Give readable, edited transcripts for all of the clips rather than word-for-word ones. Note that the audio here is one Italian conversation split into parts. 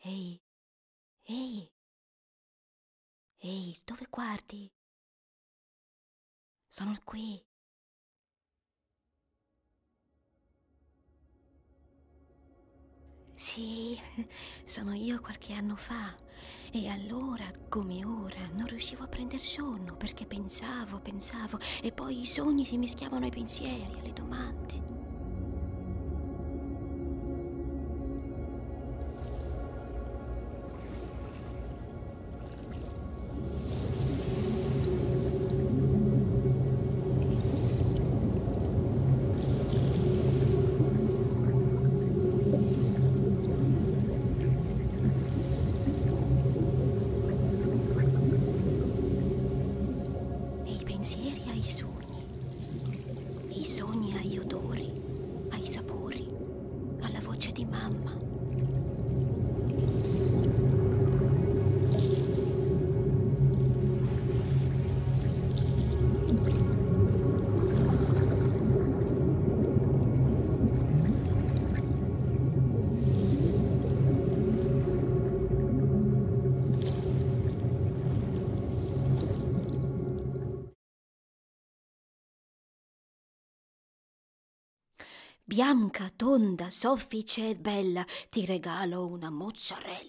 Ehi, ehi, ehi, dove guardi? Sono qui. Sì, sono io qualche anno fa. E allora, come ora, non riuscivo a prender sonno perché pensavo, e poi i sogni si mischiavano ai pensieri, alle domande. E i pensieri ai sogni agli odori, ai sapori, alla voce di mamma. Bianca, tonda, soffice e bella, ti regalo una mozzarella.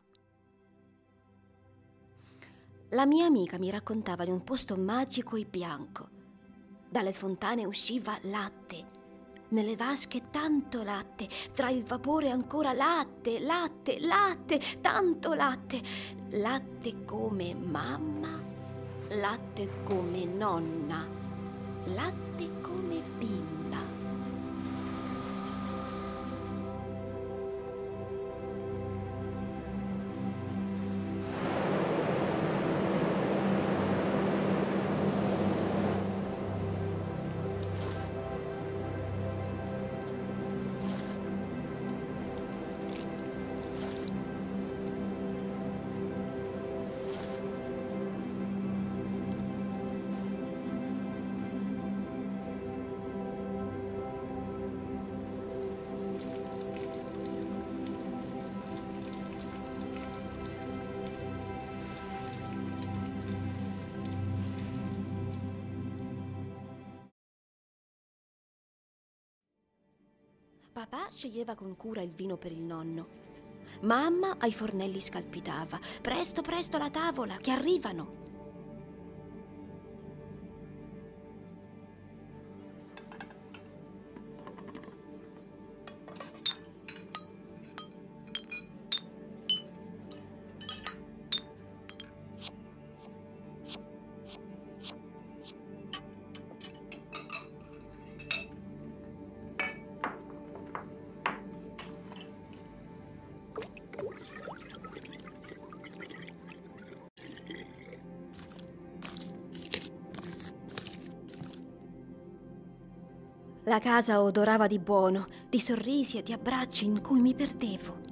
La mia amica mi raccontava di un posto magico e bianco. Dalle fontane usciva latte. Nelle vasche tanto latte, tra il vapore ancora latte, latte, latte, tanto latte. Latte come mamma, latte come nonna, latte come bimba. Papà sceglieva con cura il vino per il nonno. Mamma ai fornelli scalpitava. Presto, presto la tavola, che arrivano. La casa odorava di buono, di sorrisi e di abbracci in cui mi perdevo.